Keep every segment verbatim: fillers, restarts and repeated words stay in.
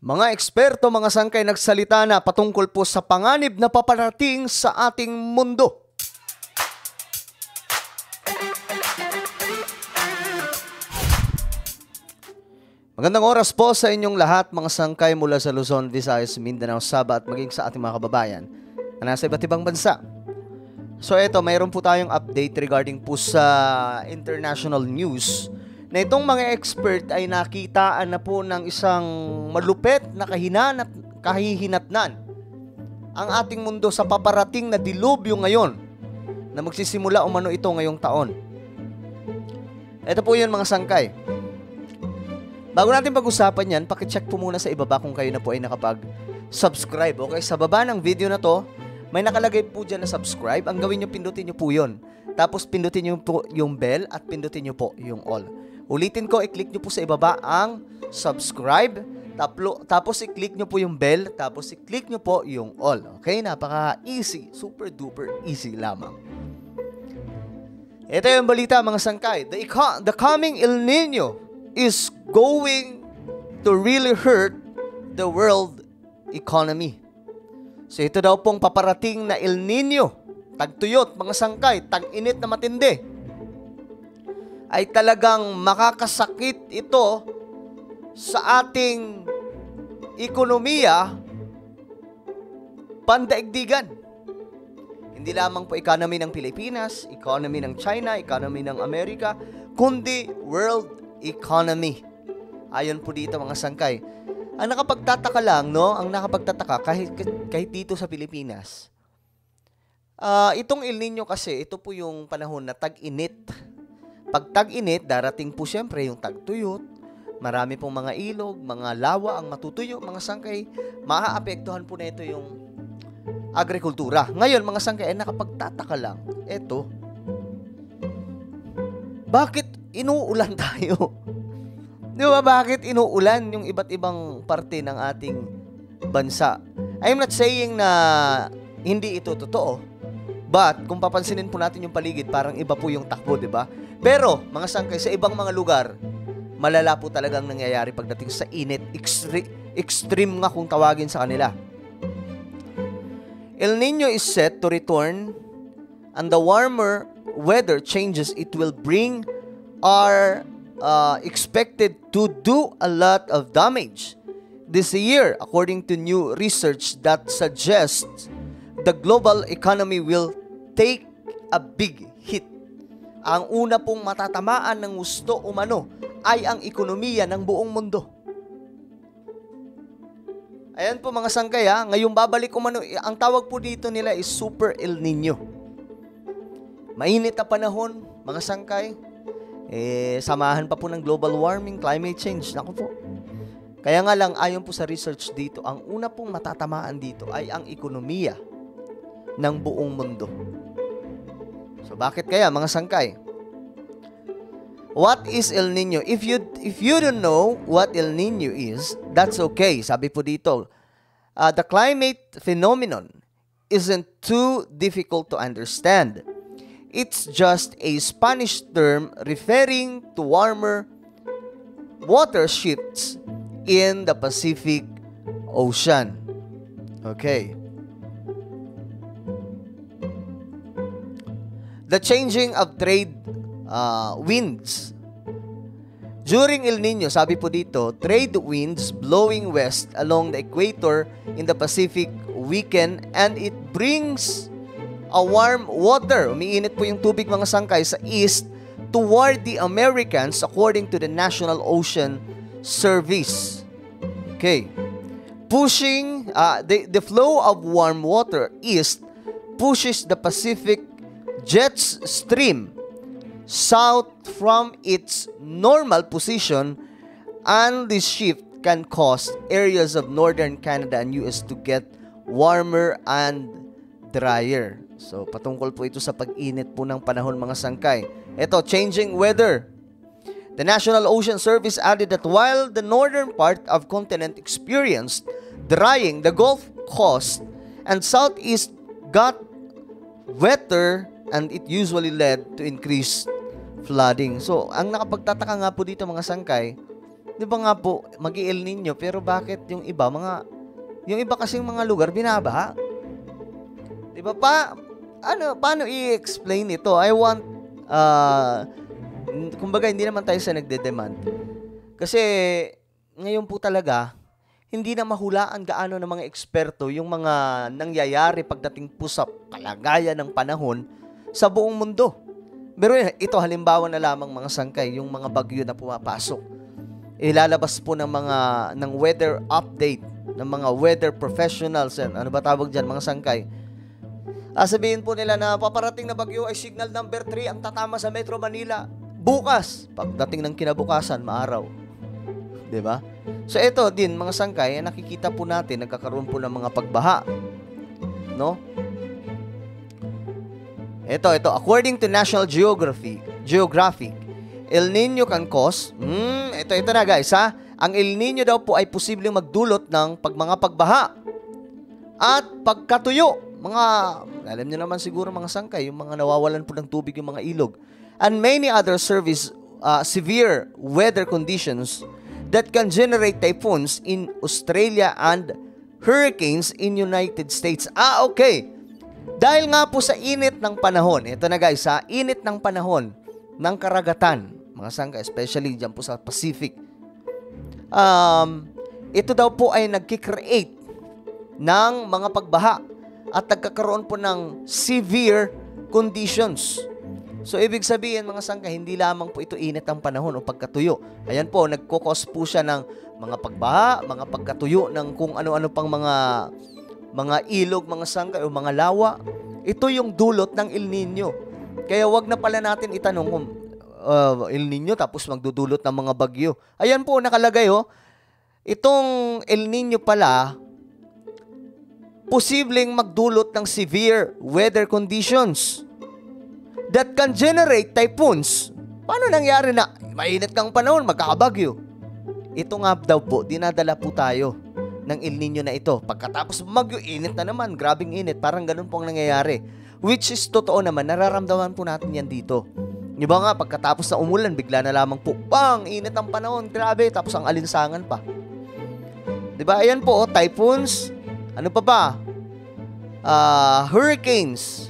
Mga eksperto, mga sangkay nagsalita na patungkol po sa panganib na paparating sa ating mundo. Magandang oras po sa inyong lahat, mga sangkay mula sa Luzon, Visayas, Mindanao, Sabah at maging sa ating mga kababayan na nasa iba't ibang bansa. So eto, mayroon po tayong update regarding po sa international news na itong mga expert ay nakitaan na po ng isang malupet na kahinanat, kahihinatnan ang ating mundo sa paparating na dilubyo ngayon na magsisimula umano ito ngayong taon. Ito po yun, mga sangkay. Bago natin pag-usapan yan, pakicheck po muna sa ibaba kung kayo na po ay nakapag-subscribe. Okay, sa baba ng video na to, may nakalagay po dyan na subscribe. Ang gawin nyo, pindutin nyo po yun. Tapos pindutin nyo po yung bell at pindutin nyo po yung all. Ulitin ko, i-click nyo po sa ibaba ang subscribe. Taplo, tapos i-click nyo po yung bell. Tapos i-click nyo po yung all. Okay, napaka-easy. Super duper easy lamang. Ito yung balita, mga sangkay. The, the coming El Nino is going to really hurt the world economy. So ito daw pong paparating na El Nino, tagtuyot, mga sangkay, tag-init na matindi, ay talagang makakasakit ito sa ating ekonomiya, pandaigdigan. Hindi lamang po economy ng Pilipinas, economy ng China, economy ng Amerika, kundi world economy. Ayon po dito, mga sangkay. Ang nakapagtataka lang, no? Ang nakapagtataka kahit kahit dito sa Pilipinas. Uh, itong El Nino kasi, ito po yung panahon na tag-init. Pag tag-init, darating po siyempre yung tagtuyot. Marami pong mga ilog, mga lawa ang matutuyo, mga sangkay. Maaapektuhan po na ito yung agrikultura. Ngayon, mga sangkay, ay nakapagtataka lang. Ito, bakit inuulan tayo? Di ba, bakit inuulan yung iba't ibang parte ng ating bansa? I'm not saying na hindi ito totoo, but kung papansinin po natin yung paligid, parang iba po yung takbo, di ba? Pero, mga sangkay, sa ibang mga lugar, malala po talagang nangyayari pagdating sa init. Extre- extreme nga kung tawagin sa kanila. El Nino is set to return, and the warmer weather changes it will bring are uh, expected to do a lot of damage this year, according to new research that suggests the global economy will take a big hit. Ang una pong matatamaan ng gusto umano ay ang ekonomiya ng buong mundo. Ayan po, mga sangkay, ha? Ngayong babalik umano, ang tawag po dito nila is Super El Nino. Mainit na panahon, mga sangkay. Eh, samahan pa po ng global warming, climate change. Naku po. Kaya nga lang, ayon po sa research dito, ang una pong matatamaan dito ay ang ekonomiya ng buong mundo. So, bakit kaya, mga sangkay? What is El Nino? If you, if you don't know what El Nino is, that's okay. Sabi po dito, uh, the climate phenomenon isn't too difficult to understand. It's just a Spanish term referring to warmer water shifts in the Pacific Ocean. Okay. The changing of trade uh, winds. During El Nino, sabi po dito, trade winds blowing west along the equator in the Pacific weaken and it brings a warm water. Umiinit po yung tubig, mga sangkay, sa east toward the Americans according to the National Ocean Service. Okay. Pushing, uh, the, the flow of warm water east pushes the Pacific jet stream south from its normal position, and this shift can cause areas of northern Canada and U S to get warmer and drier. So, patungkol po ito sa pag-init po ng panahon, mga sangkay. Ito, changing weather. The National Ocean Service added that while the northern part of continent experienced drying, the Gulf Coast and Southeast got wetter and it usually led to increased flooding. So, ang nakapagtataka nga po dito, mga sangkay, Di ba nga po, mag-i-El Nino, pero bakit yung iba, mga, yung iba kasing mga lugar, binabaha? Di ba pa, ano, paano i-explain ito? I want, uh, kumbaga, hindi naman tayo sa nagde-demand. Kasi, ngayon po talaga, hindi na mahulaan gaano ng mga eksperto yung mga nangyayari pagdating po sa kalagayan ng panahon sa buong mundo. Pero ito halimbawa na lamang mga sangkay, yung mga bagyo na pumapasok. Ilalabas po ng mga ng weather update ng mga weather professionals, and ano ba tawag diyan mga sangkay? Ah, sabihin po nila na paparating na bagyo ay signal number three ang tatama sa Metro Manila bukas. Pagdating ng kinabukasan, maaraw. 'Di ba? So ito din mga sangkay, nakikita po natin nagkakaroon po ng mga pagbaha. No? Ito, ito. According to National Geography, Geographic, El Nino can cause, hmm, ito, ito na guys ha, ang El Nino daw po ay posibleng magdulot ng pag, mga pagbaha at pagkatuyo. Mga, alam nyo naman siguro mga sangkay, yung mga nawawalan po ng tubig, yung mga ilog. And many other service, uh, severe weather conditions that can generate typhoons in Australia and hurricanes in United States. Ah, okay. Dahil nga po sa init ng panahon, ito na guys ha, init ng panahon ng karagatan, mga sangka, especially dyan po sa Pacific, um, ito daw po ay nagkikreate ng mga pagbaha at nagkakaroon po ng severe conditions. So, ibig sabihin, mga sangka, hindi lamang po ito init ang panahon o pagkatuyo. Ayan po, nagkukos po siya ng mga pagbaha, mga pagkatuyo ng kung ano-ano pang mga mga ilog, mga sangkay o mga lawa. Ito yung dulot ng El Nino. Kaya wag na pala natin itanong kung uh, El Nino tapos magdudulot ng mga bagyo. Ayan po, nakalagay oh. Itong El Nino pala, posibleng magdulot ng severe weather conditions that can generate typhoons. Paano nangyari na mainit kang panahon, magkakabagyo? Ito nga daw po, dinadala po tayo ng El Nino na ito. Pagkatapos bagyo, init na naman, grabing init, parang ganun po ang nangyayari. Which is totoo naman, nararamdaman po natin yan dito. Di ba nga, pagkatapos na umulan, bigla na lamang po, bang, init ang panahon, grabe, tapos ang alinsangan pa. Di ba, ayan po, oh, typhoons, ano pa ba? Uh, hurricanes.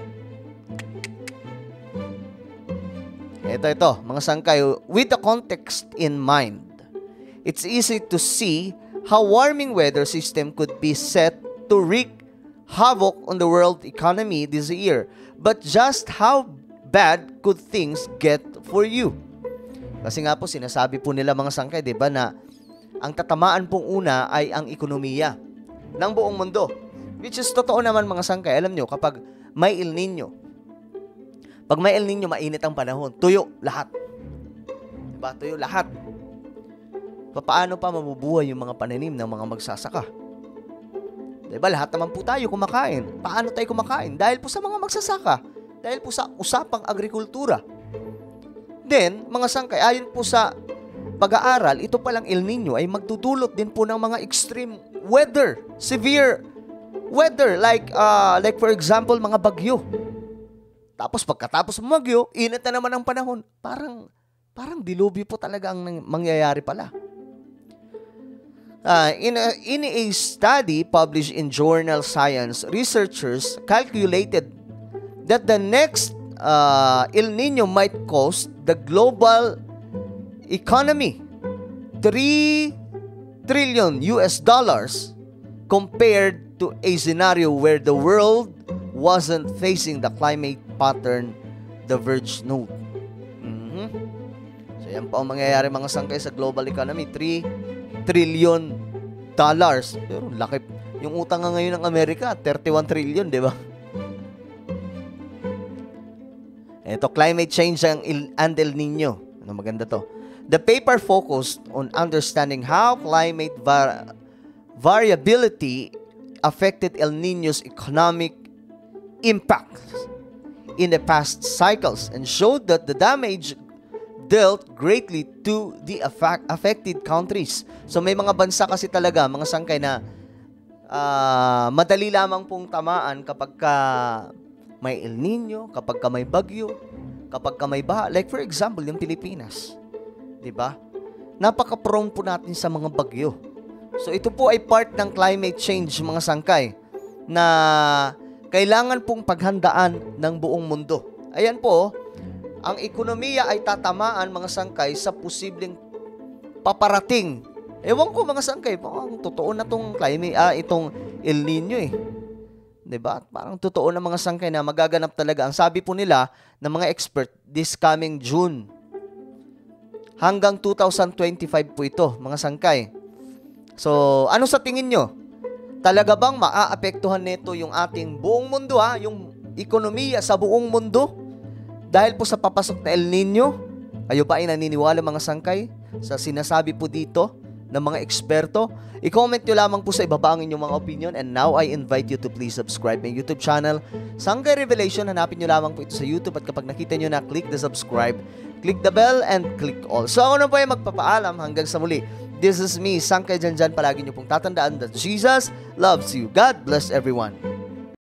Ito, ito, mga sangkay, with the context in mind, it's easy to see how warming weather system could be set to wreak havoc on the world economy this year. But just how bad could things get for you? Kasi nga po, sinasabi po nila mga sangkay, di ba, na ang tatamaan pong una ay ang ekonomiya ng buong mundo. Which is totoo naman mga sangkay. Alam nyo, kapag may El Nino, pag may El Nino, mainit ang panahon, tuyo lahat. Diba? Tuyo lahat. Paano pa mabubuhay yung mga pananim ng mga magsasaka? Diba, lahat naman po tayo kumakain. Paano tayo kumakain? Dahil po sa mga magsasaka. Dahil po sa usapang agrikultura. Then, mga sangkay, ayon po sa pag-aaral, ito palang El Nino ay magdudulot din po ng mga extreme weather, severe weather, like, uh, like for example, mga bagyo. Tapos pagkatapos ng bagyo, init na naman ang panahon. Parang, parang dilubyo po talaga ang mangyayari pala. Uh, in, a, in a study published in journal Science, researchers calculated that the next uh, El Nino might cost the global economy three trillion U S dollars compared to a scenario where the world wasn't facing the climate pattern diverge note. Mm-hmm. So yan po ang mangyayari mga sangkay sa global economy, three trillion dollars. Pero laki. Yung utang nga ngayon ng Amerika, thirty-one trillion, di ba? Ito, climate change ang Il- and El Nino. Ano maganda to? The paper focused on understanding how climate var- variability affected El Nino's economic impact in the past cycles and showed that the damage dealt greatly to the affect- affected countries. So may mga bansa kasi talaga, mga sangkay na uh, madali lamang pong tamaan kapag ka may El Nino, kapag ka may bagyo, kapag ka may baha. Like for example, yung Pilipinas. 'Di ba? napaka-prone po natin sa mga bagyo. So ito po ay part ng climate change, mga sangkay, na kailangan pong paghandaan ng buong mundo. Ayan po, ang ekonomiya ay tatamaan, mga sangkay, sa posibleng paparating. Ewan ko, mga sangkay, parang totoo na tong climate, ah, itong El Nino eh. Diba? Parang totoo na, mga sangkay, na magaganap talaga. Ang sabi po nila ng mga expert, this coming June. Hanggang two thousand twenty-five po ito, mga sangkay. So, ano sa tingin nyo? Talaga bang maaapektuhan nito yung ating buong mundo, ha? Yung ekonomiya sa buong mundo? Dahil po sa papasok na El Nino? Kayo ba ay naniniwala, mga sangkay, sa sinasabi po dito ng mga eksperto? I-comment nyo lamang po sa ibaba ang inyong mga opinion. And now, I invite you to please subscribe my YouTube channel, Sangkay Revelation. Hanapin nyo lamang po ito sa YouTube. At kapag nakita nyo na, click the subscribe, click the bell, and click all. So ako na po ay magpapaalam hanggang sa muli. This is me, Sangkay Janjan. Palagi nyo pong tatandaan that Jesus loves you. God bless everyone.